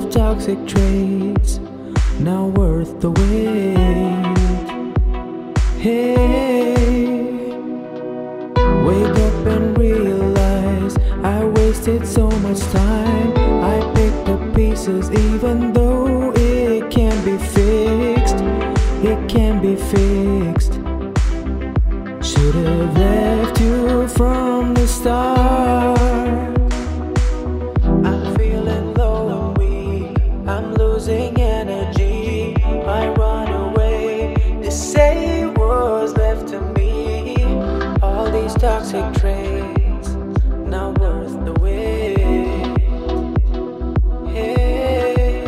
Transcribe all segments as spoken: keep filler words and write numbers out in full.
of toxic traits, now worth the wait. Hey, wake up and realize I wasted so much time. I picked up pieces even though it can be fixed. It can be fixed. Should've left you from the start. I'm feeling low and weak, I'm losing energy. I run away, they say it was left to me. All these toxic traits, now worth the wait. Hey.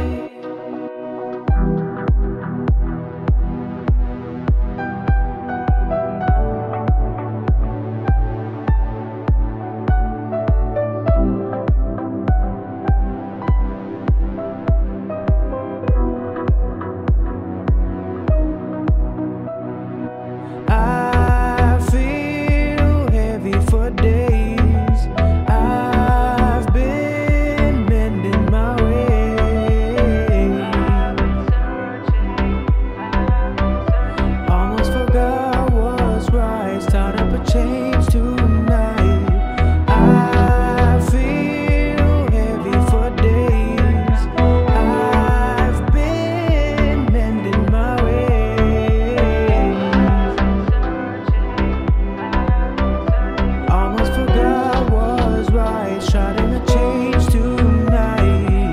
I feel heavy for days. I've been mending my way. Almost forgot what's right. Start up a change tonight. I feel heavy for days. I've been mending my way. Almost forgot what's right. Starting a change tonight.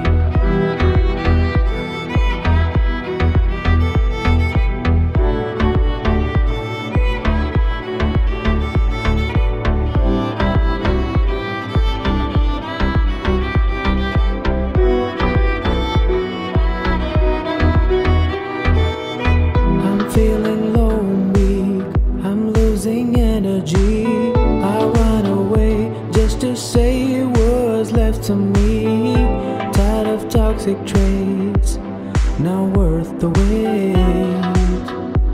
I'm feeling low and weak, I'm losing energy. I run away just to say it was left to me. Tired of toxic traits, now worth the wait.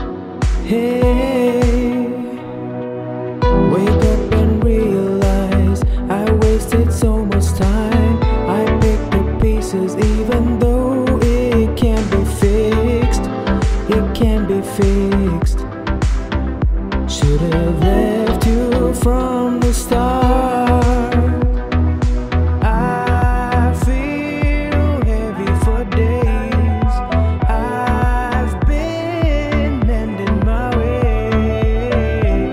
Hey, wake up and realize I wasted so much time. I picked up pieces even though it can be fixed. It can be fixed. Should've left you from the start. I feel heavy for days. I've been mending my way.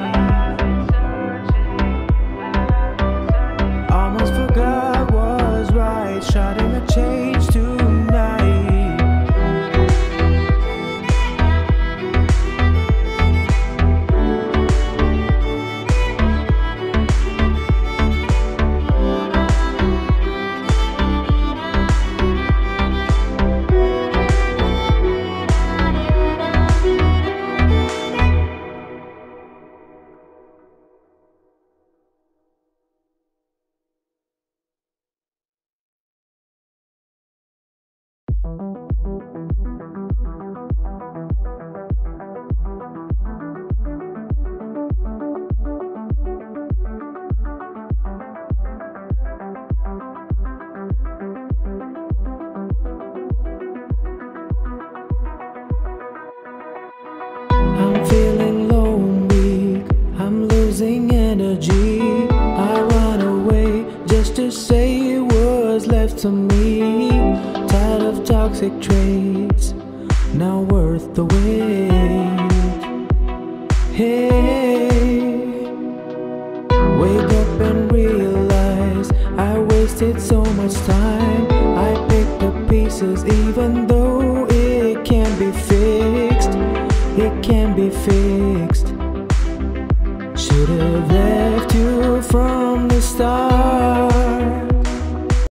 Almost forgot what's right. Starting a change tonight. I'm feeling low and weak, I'm losing energy. I run away just to say it was left to me. Tired of toxic traits, now worth the wait. Hey, wake up and realize I wasted so much time. I picked up pieces even though